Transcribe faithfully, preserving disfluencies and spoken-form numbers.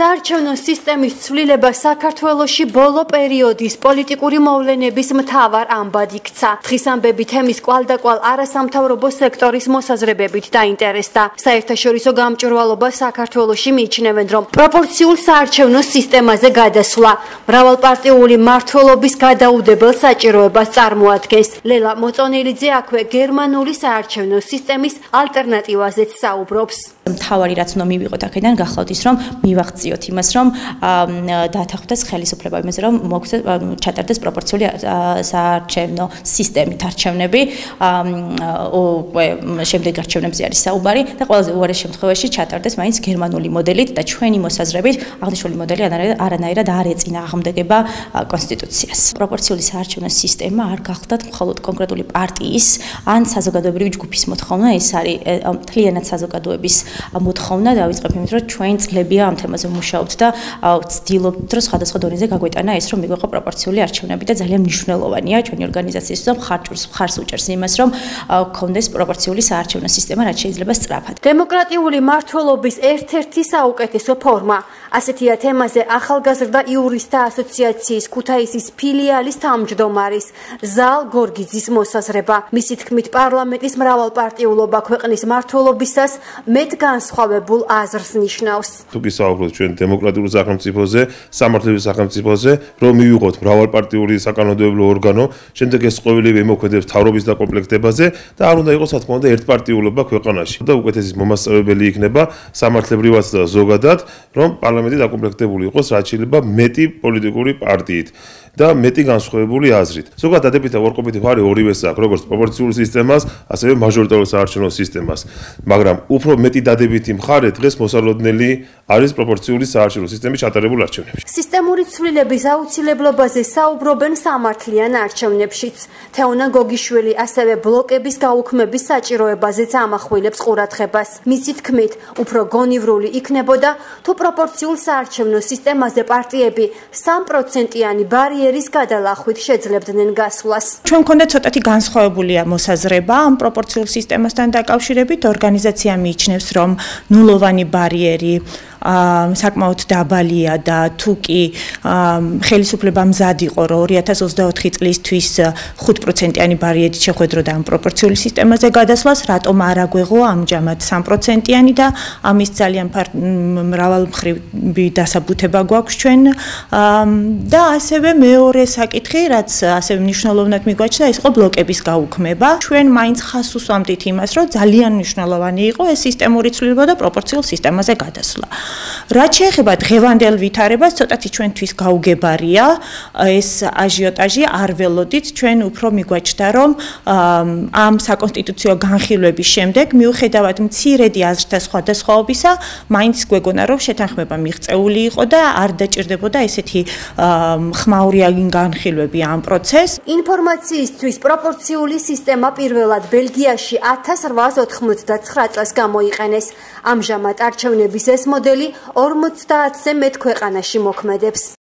საარჩევნო სისტემის ცვლილება საქართველოში ბოლო პერიოდის პოლიტიკური მოვლენების მთავარ ამბად იქცა. დღის ამბები თემის კვალდაკვალ არასამთავრობო სექტორის მოსაზრებებით დაინტერესდა. საერთაშორისო გამჭვირვალობა საქართველოში მიიჩნევენ, რომ პროპორციულ საარჩევნო სისტემაზე გადასვლა მრავალპარტიული მმართველობის გადაუდებელ საჭიროებას წარმოადგენს. ლელა მოწონელიძე აქვე გერმანული საარჩევნო სისტემის ალტერნატივაზეც საუბრობს. მთავარი რაც უნდა მივიღოთ აქედან გახლავთ ის რომ მივაღწიოთ იმას რომ დაათანხმდეს ხელისუფლება იმაზე რომ ჩატარდეს პროპორციული საარჩევნო სისტემით არჩევნები უკვე შემდეგ არჩევნებზე არის საუბარი და ყველაზე უარეს შემთხვევაში ჩატარდეს მაინც გერმანული მოდელით და ჩვენი მოსაზრებით აღნიშნული მოდელი არანაირად არ ეწინააღმდეგება კონსტიტუციას. პროპორციული საარჩევნო სისტემა არ გახლდათ მხოლოდ კონკრეტული პარტიის ან საზოგადოებრივი ჯგუფის მოთხოვნა, ეს არის მთლიანად საზოგადოების მოთხოვნა დავიწყებ იმით რომ ჩვენ წლებია ამ თემაზე ვმუშაობთ და ვცდილობთ რომ სხვადასხვა დონეზე გაგვეტანა ეს რომ მიგვეყო პროპორციული არჩევნები და ძალიან მნიშვნელოვანია ჩვენი ორგანიზაციის და მხარს უჭერს იმას რომ გქონდეს პროპორციული საარჩევნო სისტემა რაც შეიძლება სწრაფად. დემოკრატიული მმართველობის ერთ-ერთი საუკეთესო ფორმა. ასეთია თემაზე ახალგაზრდა იურისტთა ასოციაციის ქუთაისის ფილიალის თავმჯდომარის ზალ გორგიძის მოსაზრება. მისი თქმით პარლამენტის მრავალპარტიულობა ქვეყნის მმართველობისას მეტ განსხვავებულ აზრს ნიშნავს. თუ კი საუბრობთ ჩვენ დემოკრატიულ სახელმწიფოზე, სამართლებრივ სახელმწიფოზე, რომ მივიღოთ მრავალპარტიული საკანონმდებლო ორგანო, შემდეგ ეს ყოველივე იმოქმედებს მთავრობის დაკომპლექტებაზე და არ უნდა იყოს რა თქმა უნდა ერთპარტიულობა ქვეყანაში. და უკეთესი მომასწავლებელი იქნება სამართლებრივად და ზოგადად, რომ პარლამენტი დაკომპლექტებული იყოს რაც შეიძლება მეტი პოლიტიკური პარტიით და მეტი განსხვავებული აზრით. ზოგადად დადებითი უარყოფითი ფარი ორივეს აქვს, როგორც პროპორციულ სისტემას, ასევე მაჟორიტარულ საარჩევნო სისტემას. მაგრამ უფრო მეტი დადებითი მხარე დღეს მოსალოდნელი არის პროპორციული საარჩევნო სისტემის ჩატარებულ არჩევნებში. სისტემური ცვლილების აუცილებლობაზე საუბრობენ სამართლიან არჩევნებშიც. თეონა გოგიშვილი ასევე ბლოკების გაუქმების საჭიროებაზეც ამახვილებს ყურადღებას. მისი თქმით, უფრო გონივრული იქნებოდა თუ პროპორციულ საარჩევნო სისტემაზე პარტიები სამ პროცენტიანი ბარიერის გადალახვით შეძლებდნენ გასვლას. ჩვენ მქონდა ცოტათი განსხვავებულია მოსაზრება ამ პროპორციულ სისტემასთან დაკავშირებით. ორგანიზაცია მიიჩნევს, რომ ნულოვანი ბარიერი საკმაოდ დაბალია და თუ კი ხელისუფლება მზად იყო რომ ორი ათას ოცდაოთხი წლისთვის ხუთ პროცენტიანი ბარიერით შეხვედროდა ამ პროპორციული სისტემაზე გადასვლას, რატომ არ აგვეღო ამჯამად სამ პროცენტიანი და ამის ძალიან მრავალმხრივი დასაბუთება გვაქვს ჩვენ და ასევე მეორე საკითხი, რაც ასევე მნიშვნელოვნად მიგვაჩნდა, ის იყო ბლოკების გაუქმება. ჩვენ მაინც ხას უსვამდით იმას, რომ ძალიან მნიშვნელოვანი იყო ეს სისტემური ცვლილება და პროპორციულ სისტემაზე გადასვლა. რაც შეეხება დღევანდელ ვითარებას, ცოტათი ჩვენთვის გაუგებარია ეს აჟიოტაჟი, არ ველოდით, ჩვენ უფრო მიგვაჩნდა, რომ ამ საკონსტიტუციო განხილვების შემდეგ, მიუხედავად მცირედი აზრთა სხვადასხვაობისა, მაინც გვეგონა, რომ შეთანხმება მიღწეული იყო და არ დაჭირდებოდა ესეთი ხმაური განხილვები ამ პროცესს. ინფორმაციისთვის პროპორციული სისტემა პირველად ბელგიაში ათას რვაას ოთხმოცდათცხრა წელს გამოიყენეს. ამჟამად არჩევნების ეს მოდელი ორმოცდაათზე მეტ ქვეყანაში მოქმედებს.